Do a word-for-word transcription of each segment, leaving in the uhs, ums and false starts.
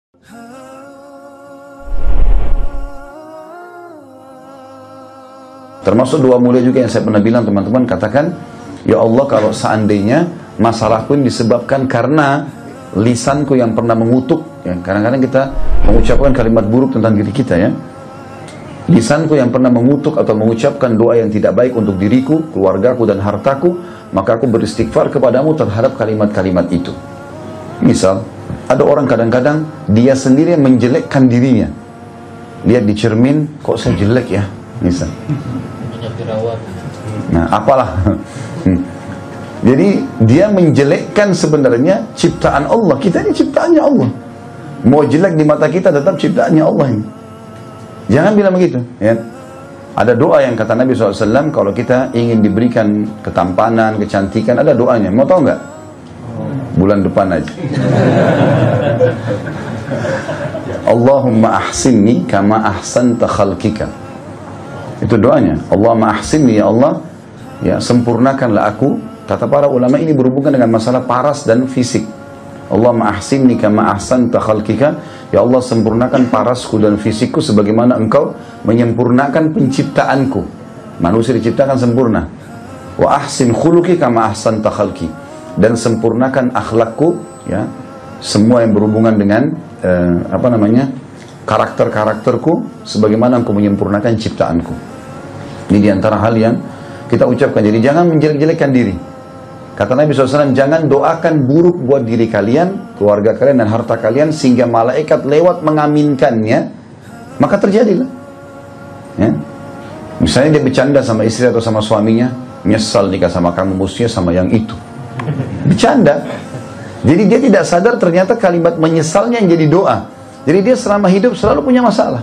Termasuk doa mulia juga yang saya pernah bilang, teman-teman, katakan, ya Allah, kalau seandainya masalahku ini disebabkan karena lisanku yang pernah mengutuk, ya, kadang-kadang kita mengucapkan kalimat buruk tentang diri kita, ya. Lisanku yang pernah mengutuk atau mengucapkan doa yang tidak baik untuk diriku, keluargaku dan hartaku, maka aku beristighfar kepadamu terhadap kalimat-kalimat itu. Misal, ada orang kadang-kadang dia sendiri yang menjelekkan dirinya. Lihat di cermin, kok saya jelek ya, misal. Nah, apalah. Jadi dia menjelekkan sebenarnya ciptaan Allah. Kita ini ciptaannya Allah. Mau jelek di mata kita tetap ciptaannya Allah ini. Jangan bilang begitu, ya. Ada doa yang kata Nabi shallallahu alaihi wasallam, kalau kita ingin diberikan ketampanan, kecantikan, ada doanya. Mau tahu nggak? Bulan depan aja. Allahumma ahsinni kama ahsanta khalqika. Itu doanya. Allahumma ahsinni, ya Allah, ya, sempurnakanlah aku. Kata para ulama, ini berhubungan dengan masalah paras dan fisik. Allahumma ahsinni kama ahsanta khalqika. Ya Allah, sempurnakan parasku dan fisikku sebagaimana engkau menyempurnakan penciptaanku. Manusia diciptakan sempurna. Wa ahsin khuluqi kama ahsanta khalqi. Dan sempurnakan akhlakku, ya, semua yang berhubungan dengan eh, apa namanya, karakter-karakterku sebagaimana engkau menyempurnakan ciptaanku. Ini diantara hal yang kita ucapkan. Jadi jangan menjelek-jelekkan diri. Kata Nabi shallallahu alaihi wasallam, jangan doakan buruk buat diri kalian, keluarga kalian dan harta kalian, sehingga malaikat lewat mengaminkannya, maka terjadilah, ya. Misalnya dia bercanda sama istri atau sama suaminya, nyesal nikah sama kamu, musuhnya sama yang itu. Bercanda. Jadi dia tidak sadar ternyata kalimat menyesalnya yang jadi doa. Jadi dia selama hidup selalu punya masalah.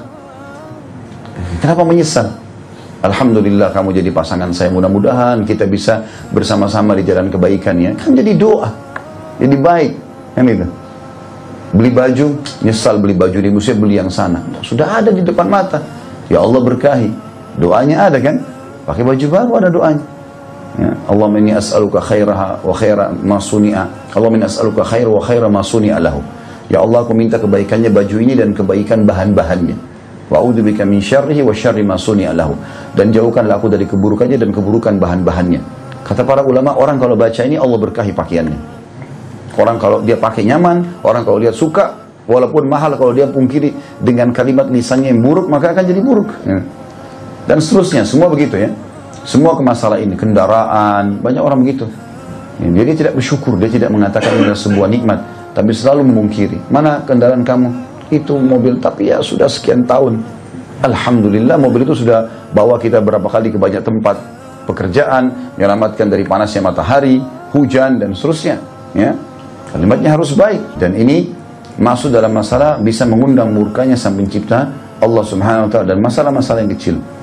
Kenapa menyesal? Alhamdulillah kamu jadi pasangan saya, mudah-mudahan kita bisa bersama-sama di jalan kebaikan, ya. Kan jadi doa, jadi baik, kan itu. Beli baju, nyesal beli baju di musim, beli yang sana. Sudah ada di depan mata. Ya Allah berkahi. Doanya ada kan? Pakai baju baru ada doanya. Ya, Allahumma inni as'aluka khairaha wa khaira ma suni'a. Allahumma inni as'aluka khaira wa khaira ma suni'a lahu. Ya Allah, aku minta kebaikannya baju ini dan kebaikan bahan-bahannya. Wa a'udzubika min syarrihi wa syarri ma suni'a lahu. Dan jauhkanlah aku dari keburukannya dan keburukan bahan-bahannya. Kata para ulama, orang kalau baca ini Allah berkahi pakaiannya. Orang kalau dia pakai nyaman, orang kalau lihat suka, walaupun mahal, kalau dia pungkiri dengan kalimat lisannya yang buruk, maka akan jadi buruk, ya. Dan seterusnya, semua begitu, ya. Semua ke masalah ini, kendaraan, banyak orang begitu. Ya, dia tidak bersyukur, dia tidak mengatakan ini adalah sebuah nikmat, tapi selalu memungkiri. Mana kendaraan kamu? Itu mobil, tapi ya sudah sekian tahun. Alhamdulillah mobil itu sudah bawa kita berapa kali ke banyak tempat pekerjaan, menyelamatkan dari panasnya matahari, hujan, dan seterusnya, ya. Kalimatnya harus baik, dan ini masuk dalam masalah bisa mengundang murkanya sang pencipta Allah subhanahu wa ta'ala, dan masalah-masalah yang kecil.